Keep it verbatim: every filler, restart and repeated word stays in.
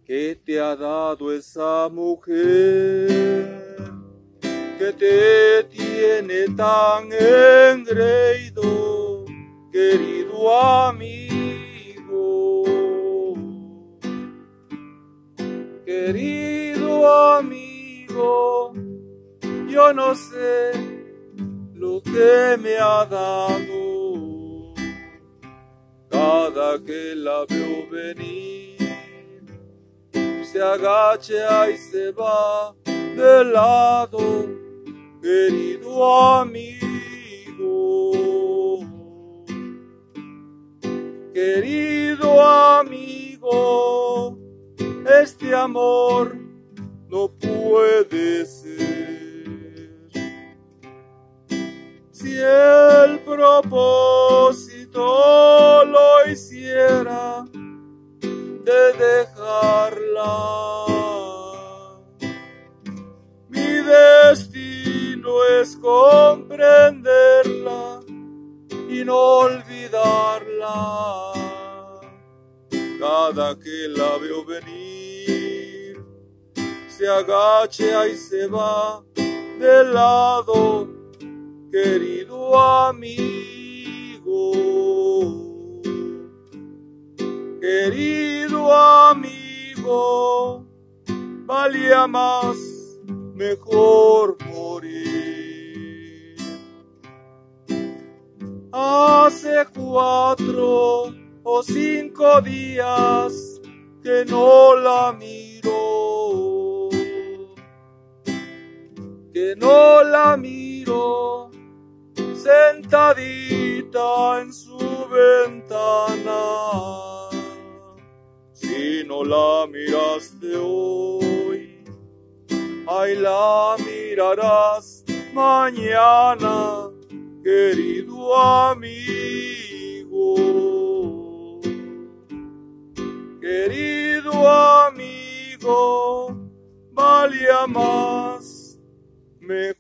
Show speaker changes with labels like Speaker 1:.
Speaker 1: ¿Qué te ha dado esa mujer que te tiene tan engreído, querido amigo? Querido amigo, yo no sé lo que me ha dado. Cada que la veo venir, se agacha y se va de lado, querido amigo. Querido amigo, este amor no puede ser. Si el propósito lo hiciera de dejarla, mi destino es comprenderla y no olvidarla. Cada que la veo venir, se agacha y se va de lado, querido amigo. Querido amigo, valía más mejor morir. Hace cuatro o cinco días que no la miro, que no la miro sentadita en su ventana. Si no la miraste hoy, ay, la mirarás mañana, querido amigo. Querido amigo, valía más mejor